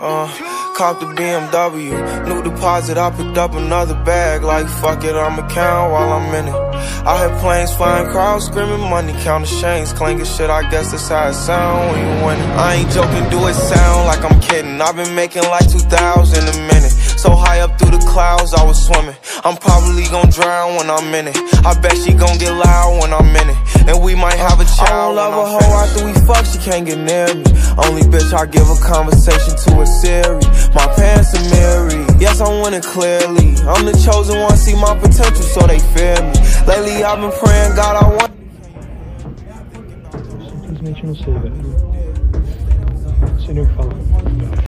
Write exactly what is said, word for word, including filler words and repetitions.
Uh, caught the B M W, new deposit, I picked up another bag. Like fuck it, I'ma count while I'm in it. I hear planes flying, crowds screaming, money counting chains, clanking shit, I guess that's how it sound when you win it. I ain't joking, do it sound like I'm kidding. I've been making like two thousand a minute. So high up through the clouds, I was swimming. I'm probably gon' drown when I'm in it. I bet she gon' get loud when I'm in it. And we might have a child. I don't love a hoe after we fuck, she can't get near me. Only bitch I give a conversation to a Siri. My pants are mirrored. Yes, I'm winning clearly. I'm the chosen one, see my potential, so they fear me. Lately I've been praying, God, I want. Simplesmente não sei, velho. Não sei nem o que falar.